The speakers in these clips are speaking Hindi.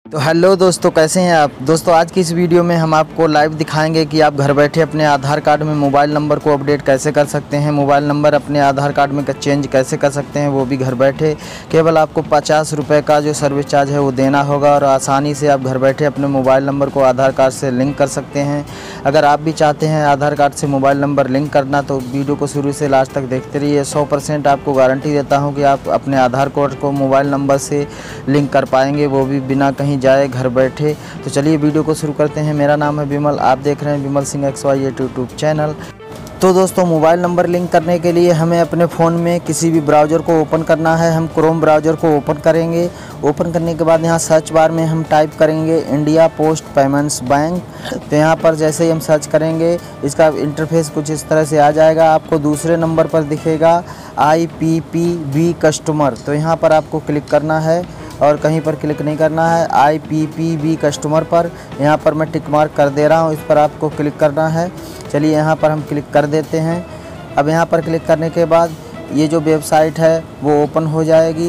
तो हेलो दोस्तों, कैसे हैं आप दोस्तों। आज की इस वीडियो में हम आपको लाइव दिखाएंगे कि आप घर बैठे अपने आधार कार्ड में मोबाइल नंबर को अपडेट कैसे कर सकते हैं। मोबाइल नंबर अपने आधार कार्ड में चेंज कैसे कर सकते हैं, वो भी घर बैठे। केवल आपको 50 रुपये का जो सर्विस चार्ज है वो देना होगा और आसानी से आप घर बैठे अपने मोबाइल नंबर को आधार कार्ड से लिंक कर सकते हैं। अगर आप भी चाहते हैं आधार कार्ड से मोबाइल नंबर लिंक करना तो वीडियो को शुरू से लास्ट तक देखते रहिए। 100% आपको गारंटी देता हूँ कि आप अपने आधार कार्ड को मोबाइल नंबर से लिंक कर पाएंगे, वो भी बिना कहीं जाए, घर बैठे। तो चलिए वीडियो को शुरू करते हैं। मेरा नाम है विमल, आप देख रहे हैं Vimal Singh XY YouTube channel. तो दोस्तों, मोबाइल नंबर लिंक करने के लिए हमें अपने फ़ोन में किसी भी ब्राउज़र को ओपन करना है। हम क्रोम ब्राउज़र को ओपन करेंगे। ओपन करने के बाद यहाँ सर्च बार में हम टाइप करेंगे इंडिया पोस्ट पेमेंट्स बैंक। तो यहाँ पर जैसे ही हम सर्च करेंगे इसका इंटरफेस कुछ इस तरह से आ जाएगा। आपको दूसरे नंबर पर दिखेगा IPPB कस्टमर, तो यहाँ पर आपको क्लिक करना है और कहीं पर क्लिक नहीं करना है। IPPB कस्टमर पर यहाँ पर मैं टिक मार्क कर दे रहा हूँ, इस पर आपको क्लिक करना है। चलिए यहाँ पर हम क्लिक कर देते हैं। अब यहाँ पर क्लिक करने के बाद ये जो वेबसाइट है वो ओपन हो जाएगी।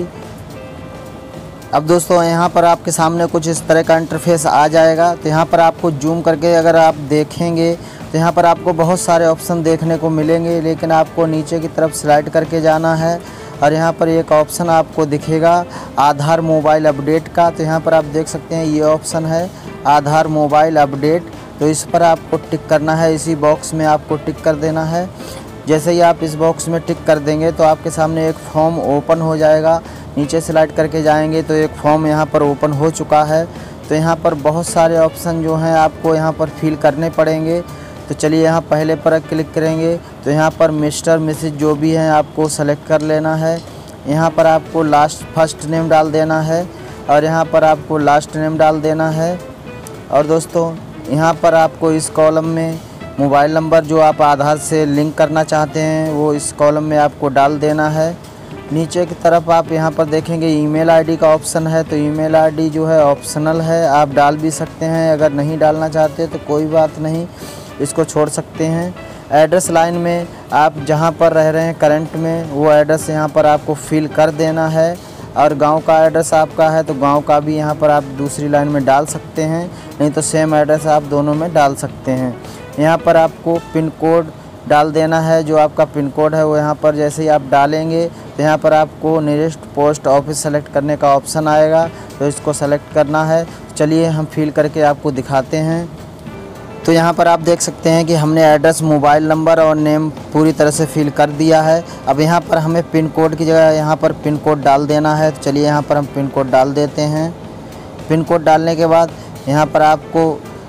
अब दोस्तों यहाँ पर आपके सामने कुछ इस तरह का इंटरफेस आ जाएगा। तो यहाँ पर आपको जूम करके अगर आप देखेंगे तो यहाँ पर आपको बहुत सारे ऑप्शन देखने को मिलेंगे, लेकिन आपको नीचे की तरफ स्लाइड करके जाना है और यहाँ पर एक ऑप्शन आपको दिखेगा आधार मोबाइल अपडेट का। तो यहाँ पर आप देख सकते हैं ये ऑप्शन है आधार मोबाइल अपडेट। तो इस पर आपको टिक करना है, इसी बॉक्स में आपको टिक कर देना है। जैसे ही आप इस बॉक्स में टिक कर देंगे तो आपके सामने एक फॉर्म ओपन हो जाएगा। नीचे स्लाइड करके जाएंगे तो एक फॉर्म यहाँ पर ओपन हो चुका है। तो यहाँ पर बहुत सारे ऑप्शन जो हैं आपको यहाँ पर फिल करने पड़ेंगे। तो चलिए यहाँ पहले पर क्लिक करेंगे तो यहाँ पर मिस्टर मिसेज जो भी हैं आपको सेलेक्ट कर लेना है। यहाँ पर आपको फर्स्ट नेम डाल देना है और यहाँ पर आपको लास्ट नेम डाल देना है। और दोस्तों यहाँ पर आपको इस कॉलम में मोबाइल नंबर जो आप आधार से लिंक करना चाहते हैं वो इस कॉलम में आपको डाल देना है। नीचे की तरफ आप यहाँ पर देखेंगे ईमेल आईडी का ऑप्शन है। तो ईमेल आईडी जो है ऑप्शनल है, आप डाल भी सकते हैं। अगर नहीं डालना चाहते तो कोई बात नहीं, इसको छोड़ सकते हैं। एड्रेस लाइन में आप जहां पर रह रहे हैं करंट में वो एड्रेस यहां पर आपको फिल कर देना है। और गांव का एड्रेस आपका है तो गांव का भी यहां पर आप दूसरी लाइन में डाल सकते हैं, नहीं तो सेम एड्रेस आप दोनों में डाल सकते हैं। यहां पर आपको पिन कोड डाल देना है। जो आपका पिन कोड है वो यहाँ पर जैसे ही आप डालेंगे तो यहाँ पर आपको नियरेस्ट पोस्ट ऑफिस सेलेक्ट करने का ऑप्शन आएगा, तो इसको सेलेक्ट करना है। चलिए हम फिल करके आपको दिखाते हैं। तो यहाँ पर आप देख सकते हैं कि हमने एड्रेस, मोबाइल नंबर और नेम पूरी तरह से फिल कर दिया है। अब यहाँ पर हमें पिन कोड की जगह यहाँ पर पिन कोड डाल देना है। तो चलिए यहाँ पर हम पिन कोड डाल देते हैं। पिन कोड डालने के बाद यहाँ पर आपको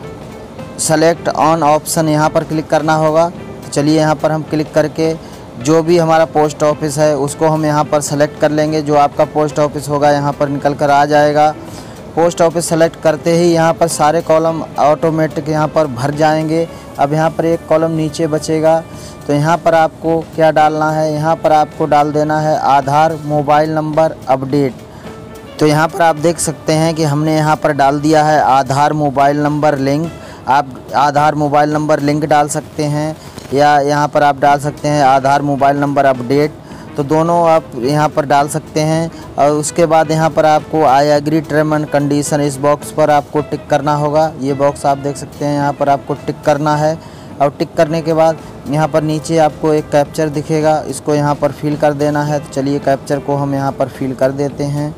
सेलेक्ट ऑन ऑप्शन यहाँ पर क्लिक करना होगा। तो चलिए यहाँ पर हम क्लिक करके जो भी हमारा पोस्ट ऑफिस है उसको हम यहाँ पर सेलेक्ट कर लेंगे। जो आपका पोस्ट ऑफिस होगा यहाँ पर निकल कर आ जाएगा। पोस्ट ऑफिस सेलेक्ट करते ही यहाँ पर सारे कॉलम ऑटोमेटिक यहाँ पर भर जाएंगे। अब यहाँ पर एक कॉलम नीचे बचेगा, तो यहाँ पर आपको क्या डालना है, यहाँ पर आपको डाल देना है आधार मोबाइल नंबर अपडेट। तो यहाँ पर आप देख सकते हैं कि हमने यहाँ पर डाल दिया है आधार मोबाइल नंबर लिंक। आप आधार मोबाइल नंबर लिंक डाल सकते हैं या यहाँ पर आप डाल सकते हैं आधार मोबाइल नंबर अपडेट। तो दोनों आप यहाँ पर डाल सकते हैं। और उसके बाद यहाँ पर आपको I agree term and condition, इस बॉक्स पर आपको टिक करना होगा। ये बॉक्स आप देख सकते हैं, यहाँ पर आपको टिक करना है। और टिक करने के बाद यहाँ पर नीचे आपको एक कैप्चर दिखेगा, इसको यहाँ पर फिल कर देना है। तो चलिए कैप्चर को हम यहाँ पर फिल कर देते हैं।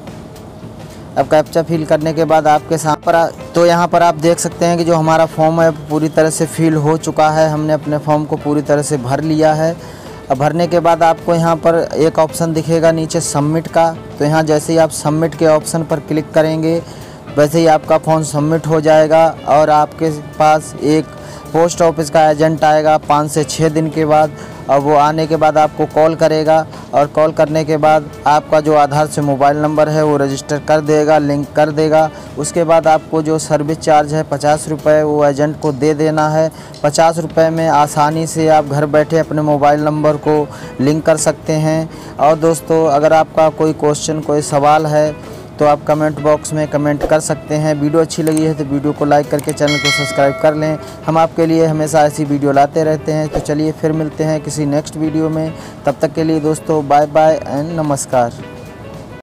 अब कैप्चर फिल करने के बाद आपके सामने तो यहाँ पर आप देख सकते हैं कि जो हमारा फॉर्म है पूरी तरह से फिल हो चुका है। हमने अपने फॉर्म को पूरी तरह से भर लिया है। अब भरने के बाद आपको यहाँ पर एक ऑप्शन दिखेगा नीचे सबमिट का। तो यहाँ जैसे ही आप सबमिट के ऑप्शन पर क्लिक करेंगे वैसे ही आपका फॉर्म सबमिट हो जाएगा और आपके पास एक पोस्ट ऑफिस का एजेंट आएगा 5 से 6 दिन के बाद। और वो आने के बाद आपको कॉल करेगा और कॉल करने के बाद आपका जो आधार से मोबाइल नंबर है वो रजिस्टर कर देगा, लिंक कर देगा। उसके बाद आपको जो सर्विस चार्ज है 50 रुपये वो एजेंट को दे देना है। 50 रुपये में आसानी से आप घर बैठे अपने मोबाइल नंबर को लिंक कर सकते हैं। और दोस्तों, अगर आपका कोई क्वेश्चन, कोई सवाल है तो आप कमेंट बॉक्स में कमेंट कर सकते हैं। वीडियो अच्छी लगी है तो वीडियो को लाइक करके चैनल को सब्सक्राइब कर लें। हम आपके लिए हमेशा ऐसी वीडियो लाते रहते हैं। तो चलिए फिर मिलते हैं किसी नेक्स्ट वीडियो में। तब तक के लिए दोस्तों बाय बाय एंड नमस्कार।